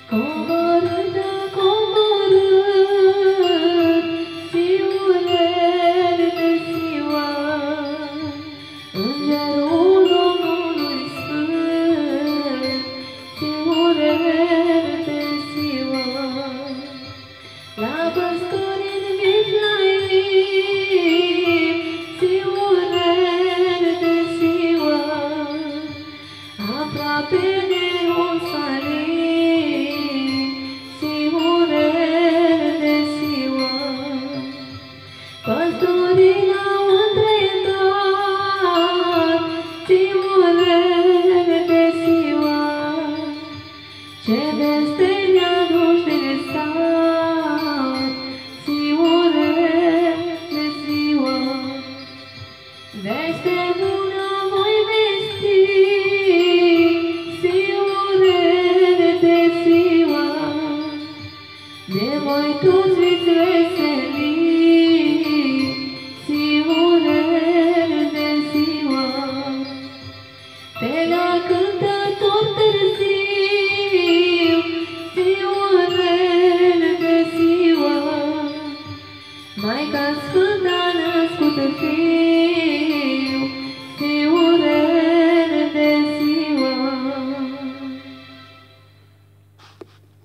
Coborât, coborât, ziurel de ziua, Îngerul Domnului Sfânt, ziurel de ziua, la păstori în Viflaim, ziurel de ziua, aproape de Ierusalim, ziurel de ziua, păstorii l-au întrebat, ziurel de ziua, ce veste ne-a dus de sat, ziurel de ziua, veste bună voi vesti, ziurel de ziua, de voi toți veți veseli, ziurel de ziua, pe la cântător târziu, ziurel de ziua, Maica Sfântă